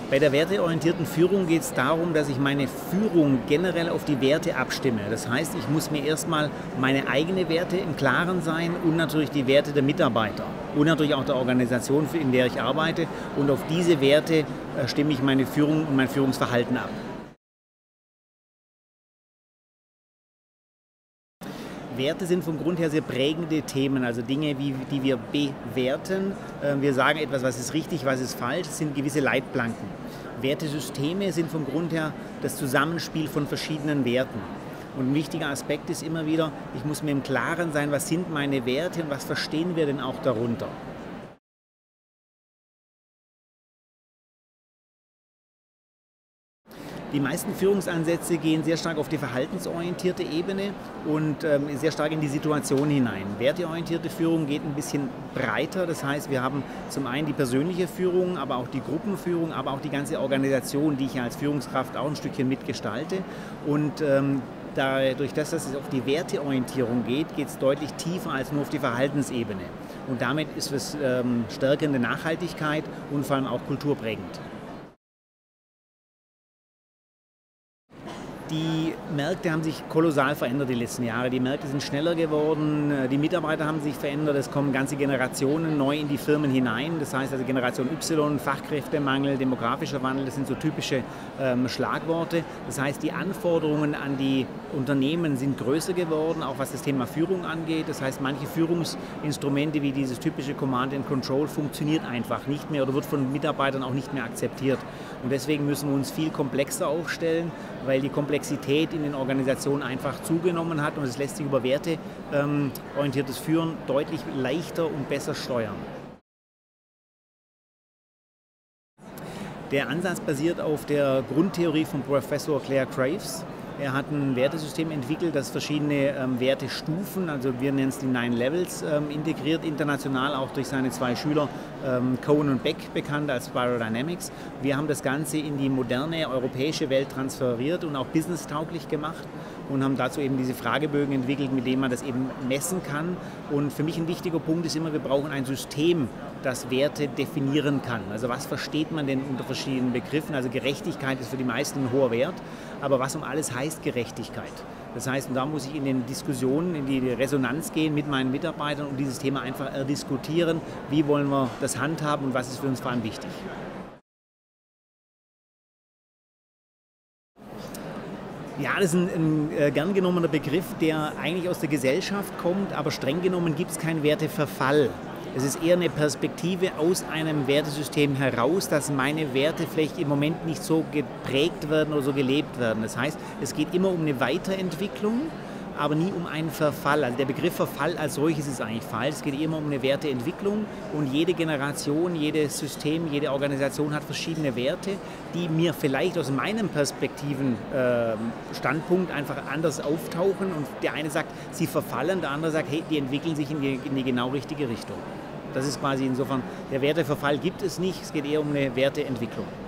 Bei der werteorientierten Führung geht es darum, dass ich meine Führung generell auf die Werte abstimme. Das heißt, ich muss mir erstmal meine eigenen Werte im Klaren sein und natürlich die Werte der Mitarbeiter und natürlich auch der Organisation, in der ich arbeite. Und auf diese Werte stimme ich meine Führung und mein Führungsverhalten ab. Werte sind vom Grund her sehr prägende Themen, also Dinge, die wir bewerten. Wir sagen etwas, was ist richtig, was ist falsch, das sind gewisse Leitplanken. Wertesysteme sind vom Grund her das Zusammenspiel von verschiedenen Werten. Und ein wichtiger Aspekt ist immer wieder, ich muss mir im Klaren sein, was sind meine Werte und was verstehen wir denn auch darunter. Die meisten Führungsansätze gehen sehr stark auf die verhaltensorientierte Ebene und sehr stark in die Situation hinein. Werteorientierte Führung geht ein bisschen breiter, das heißt, wir haben zum einen die persönliche Führung, aber auch die Gruppenführung, aber auch die ganze Organisation, die ich als Führungskraft auch ein Stückchen mitgestalte. Und dadurch, dass es auf die Werteorientierung geht, geht es deutlich tiefer als nur auf die Verhaltensebene. Und damit ist es stärkende Nachhaltigkeit und vor allem auch kulturprägend. Die Märkte haben sich kolossal verändert die letzten Jahre. Die Märkte sind schneller geworden, die Mitarbeiter haben sich verändert, es kommen ganze Generationen neu in die Firmen hinein. Das heißt also Generation Y, Fachkräftemangel, demografischer Wandel, das sind so typische Schlagworte. Das heißt, die Anforderungen an die Unternehmen sind größer geworden, auch was das Thema Führung angeht. Das heißt, manche Führungsinstrumente wie dieses typische Command and Control funktioniert einfach nicht mehr oder wird von Mitarbeitern auch nicht mehr akzeptiert. Und deswegen müssen wir uns viel komplexer aufstellen, weil die Komplexität in den Organisationen einfach zugenommen hat und es lässt sich über werteorientiertes Führen deutlich leichter und besser steuern. Der Ansatz basiert auf der Grundtheorie von Professor Clare Graves. Er hat ein Wertesystem entwickelt, das verschiedene Wertestufen, also wir nennen es die 9 Levels, integriert, international auch durch seine 2 Schüler, Cohen und Beck, bekannt als Spiral Dynamics. Wir haben das Ganze in die moderne europäische Welt transferiert und auch businesstauglich gemacht und haben dazu eben diese Fragebögen entwickelt, mit denen man das eben messen kann. Und für mich ein wichtiger Punkt ist immer, wir brauchen ein System, das Werte definieren kann. Also was versteht man denn unter verschiedenen Begriffen? Also Gerechtigkeit ist für die meisten ein hoher Wert, aber was um alles heißt Gerechtigkeit? Das heißt, und da muss ich in den Diskussionen, in die Resonanz gehen mit meinen Mitarbeitern und dieses Thema einfach diskutieren. Wie wollen wir das handhaben und was ist für uns vor allem wichtig? Ja, das ist ein gern genommener Begriff, der eigentlich aus der Gesellschaft kommt, aber streng genommen gibt es keinen Werteverfall. Es ist eher eine Perspektive aus einem Wertesystem heraus, dass meine Werte vielleicht im Moment nicht so geprägt werden oder so gelebt werden. Das heißt, es geht immer um eine Weiterentwicklung, aber nie um einen Verfall. Also der Begriff Verfall als solches ist eigentlich falsch. Es geht immer um eine Werteentwicklung und jede Generation, jedes System, jede Organisation hat verschiedene Werte, die mir vielleicht aus meinem Perspektivenstandpunkt einfach anders auftauchen und der eine sagt, sie verfallen, der andere sagt, hey, die entwickeln sich in die genau richtige Richtung. Das ist quasi insofern, der Werteverfall gibt es nicht, es geht eher um eine Werteentwicklung.